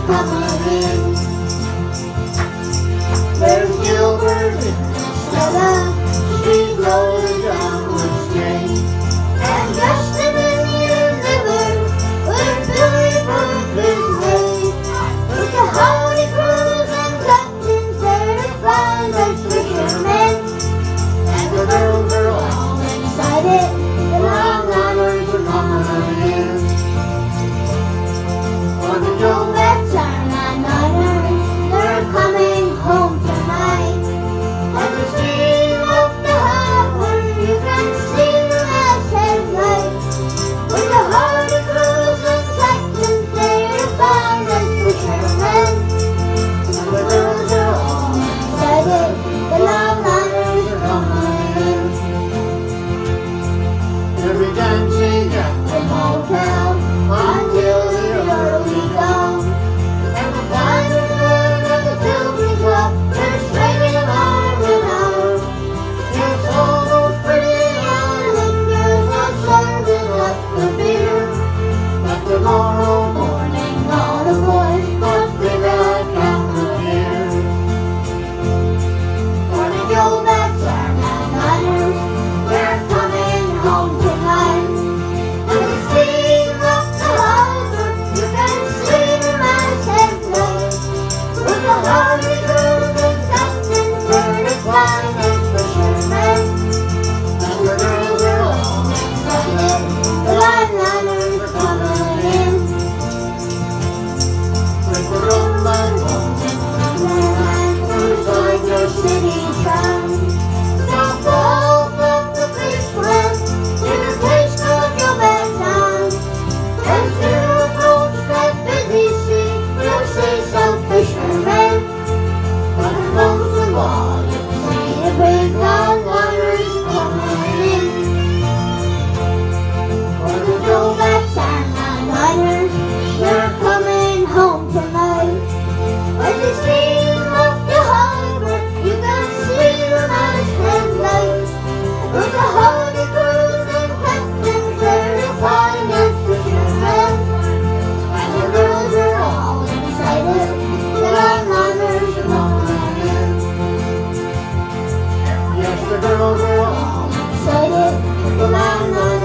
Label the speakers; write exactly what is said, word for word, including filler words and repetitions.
Speaker 1: coming in. There's Gilbert and Stella, she's rolling down the street. And Justin in your liver, with Billy from his way. With the Howdy crews and captains there to find the fishermen. And the girls are all excited, the longliners are coming in. On the Joe Bats are nine liners, they're coming home tonight. And the steam up the harbor, you can see the masthead light. With the Hardy crews and captains there to find the fishermen. And the girls are all excited, the longliners are coming in. They'll be dancing at the motel until the early dawn. And the diners and the Tilbury Club, they're swinging arm in arm. It's all those pretty island girls are serving up the beer. But tomorrow morning all the boys must be back after here. For the Joe Bats are nine liners, they're coming home tonight. And the steam up the harbor, you can see the masthead light. With the Hardy crews and captains there to find the fishermen. And the girls are all excited, the longliners are coming in. With the rolling inside the city town. Now both up the beach west, in a place called Gilbert Town. As you approach that busy sea, you'll see some fishermen. But most of all, you'll see the big longliners coming in. For the Joe Bats are longliners, they're coming home tonight. When they steam up the harbor, you can see the masthead light. With the Hardy crews and captains there to find the fishermen. And the girls are all excited, the longliners are coming in. Yes, the girls are all excited, the longliners